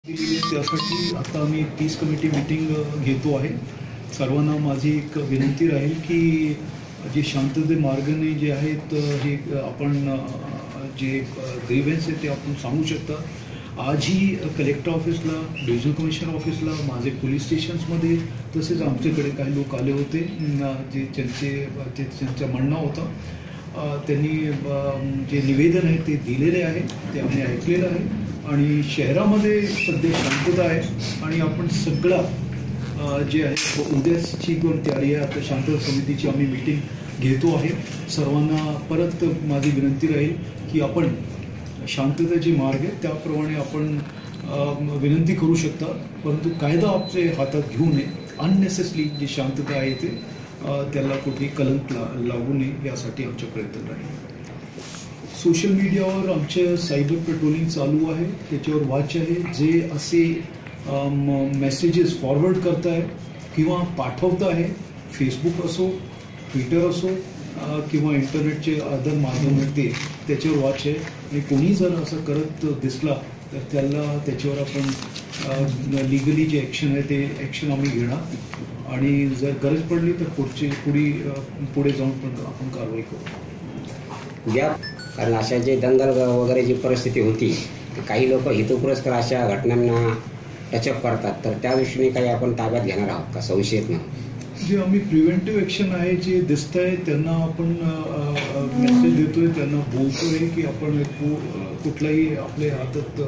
त्यासाठी आता आम्ही 30 कमिटी मीटिंग घेतो आहे। सर्वांना माझी एक विनंती राहील की जे शांतते मार्गाने जे आहेत हे आपण जे ग्रीवेंस आहे ते आपण सांगू शकता। आजही कलेक्टर ऑफिसला, डिव्हिजन कमिशनर ऑफिसला, माझे पोलीस स्टेशन्समध्ये तसेच आमच्याकडे काही लोक आले होते जे त्यांचं म्हणणं होतं। त्यांनी जे निवेदन आहे ते दिलेले आहे, ते आम्ही ऐकलेलं आहे आणि शहरामध्ये सध्या शांतता आहे आणि आपण सगळा जे आहे उद्याची पण तयारी आहे। आता शांतता समितीची आम्ही मीटिंग घेतो आहे। सर्वांना परत माझी विनंती राहील की आपण शांततेचे मार्ग आहे त्याप्रमाणे आपण विनंती करू शकता, परंतु कायदा आपले हातात घेऊ नये। अननेसेसरी जी शांतता आहे ते त्याला कुठे कलंक लागू नये यासाठी आमचा प्रयत्न राहील। सोशल मीडियावर आमचे सायबर पेट्रोलिंग चालू आहे, त्याच्यावर वॉच आहे। जे असे मेसेजेस फॉरवर्ड करत आहे किंवा पाठवत आहे, फेसबुक असो, ट्विटर असो किंवा इंटरनेटचे अदर माध्यम ते त्याच्यावर वॉच आहे आणि कोणी जर असं करत दिसला तर त्याच्यावर आपण लिगली जे ॲक्शन आहे ते ॲक्शन आम्ही घेणार आणि जर गरज पडली तर पुढे जाऊन पण आपण कारवाई करू। कारण अशा जे दंगल वगैरे जी परिस्थिती होती काही लोक हेतुपुरस्कर अशा घटनांना टचअप करतात, तर त्या दृष्टीने काही आपण ताब्यात घेणार आहोत का संशयित ना? जे आम्ही प्रिव्हेंटिव्ह ॲक्शन आहे जे दिसत आहे त्यांना आपण मेसेज देतोय, त्यांना बोलतोय की आपण कुठलाही आपल्या हातात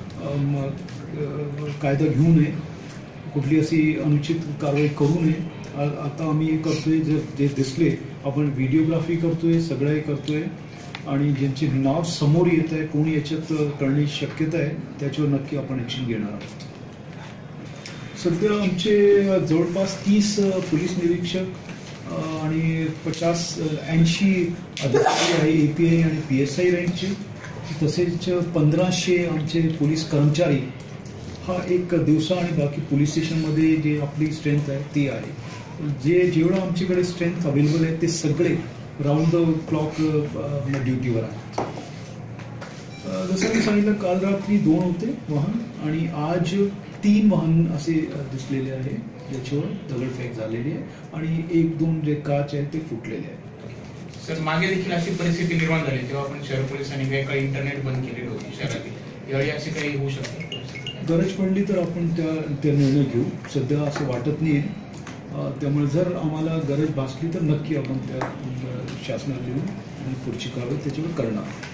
कायदा घेऊ नये, कुठली अशी अनुचित कारवाई करू नये। आता आम्ही हे करतोय, जर जे दिसले आपण व्हिडिओग्राफी करतोय, सगळंही करतोय आणि ज्यांचे नाव समोर येत आहे, कोणी याच्यात करण्याची शक्यता आहे त्याच्यावर नक्की आपण ॲक्शन घेणार आहोत। सध्या आमचे जवळपास 30 पोलीस निरीक्षक आणि 80 अधिकारी आहे API आणि PSI रँकचे, तसेच 1500 आमचे पोलीस कर्मचारी हा एक दिवसा आणि बाकी पोलीस स्टेशनमध्ये जे आपली स्ट्रेंथ आहे ती आहे। जेवढं आमच्याकडे स्ट्रेंथ अवेलेबल आहे ते सगळे राऊंड द क्लॉक ड्युटीवर आहेत। जसं मी सांगितलं, काल रात्री 2 होते वाहन आणि आज 3 वाहन असे दिसलेले आहे ज्याच्यावर दगडफेक झालेली आहे आणि 1-2 जे काच आहे ते फुटलेले आहेत। सर, मागे देखील अशी परिस्थिती निर्माण झाली तेव्हा आपण शहर पोलिसांनी काही काळ इंटरनेट बंद केलेली होती शहरातील, यावेळी असे काही होऊ शकते? गरज पडली तर आपण त्या निर्णय घेऊ, सध्या असं वाटत नाही। त्यामुळे जर आम्हाला गरज भासली तर नक्की आपण त्या शासनाला देऊ आणि पुढची कारवाई त्याच्यावर करणार।